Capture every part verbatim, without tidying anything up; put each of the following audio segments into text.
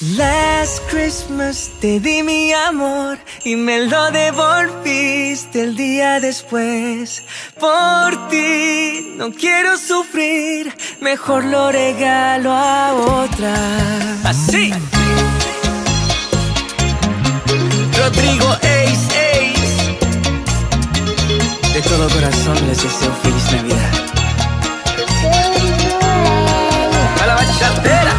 Last Christmas te di mi amor y me lo devolviste el día después. Por ti no quiero sufrir, mejor lo regalo a otra. Así. Rodrigo Ace Ace. De todo corazón les deseo feliz Navidad. A la bachatera.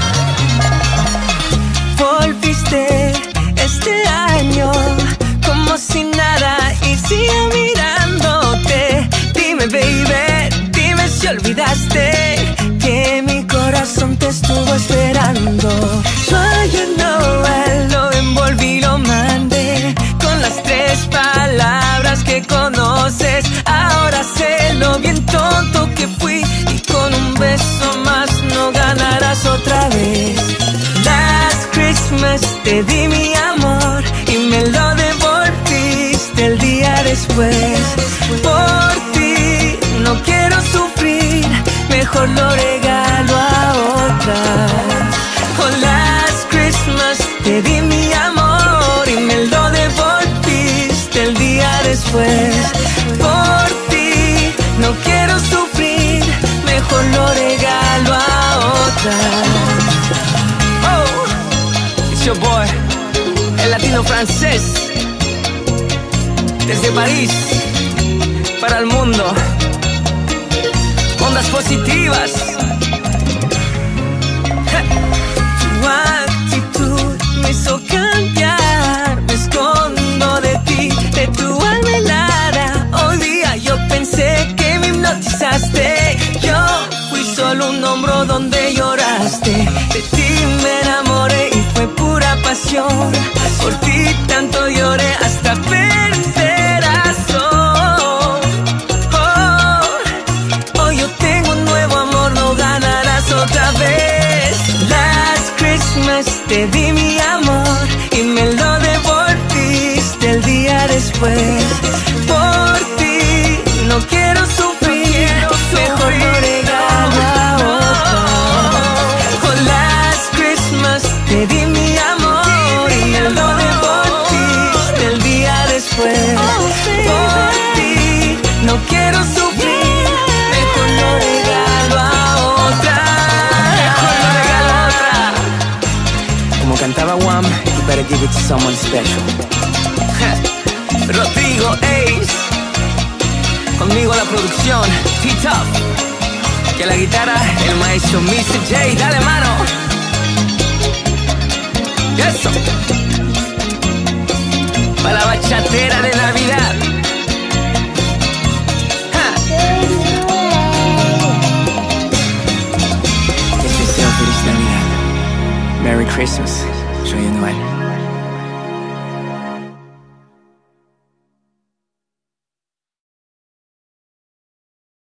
Volviste este año como si nada y sigo mirándote. Dime baby, dime si olvidaste que mi corazón te estuvo esperando. Yo ayer Noel lo envolví, lo mandé con las tres palabras que conoces. Ahora sé lo bien tonto que fui y con un beso más no ganarás otra vez. Last Christmas te di mi amor y me lo devolviste el día después. Por ti no quiero sufrir, mejor lo regalo a otra. Oh, last Christmas te di mi amor y me lo devolviste el día después. Por ti no quiero sufrir, mejor lo regalo a otra. Your boy, el latino francés, desde París para el mundo. Ondas positivas. Tu actitud me hizo cambiar. Me escondo de ti, de tu alma helada. Hoy día yo pensé que me hipnotizaste. Yo fui solo un hombro donde lloraste. De ti me enamoré y fue pura pasión. Por ti tanto lloré hasta perder razón. Oh, hoy yo tengo un nuevo amor, no ganarás otra vez. Last Christmas te di mi amor y me lo devolviste el día después. Por ti no quiero sufrir, mejor lo regalo a otra. Oh, last Christmas te di mi amor y me lo devolviste el día después. Por ti no quiero sufrir, mejor lo regalo a otra. Mejor lo regalo a otra. Como cantaba Wham, you better give it to someone special. Rodrigo Ace, conmigo la producción, T-Top, que la guitarra el maestro mister J. Dale mano. Eso. Para la bachatera de Navidad. Ja. Les deseo feliz Navidad. Merry Christmas. Joyeux Noël.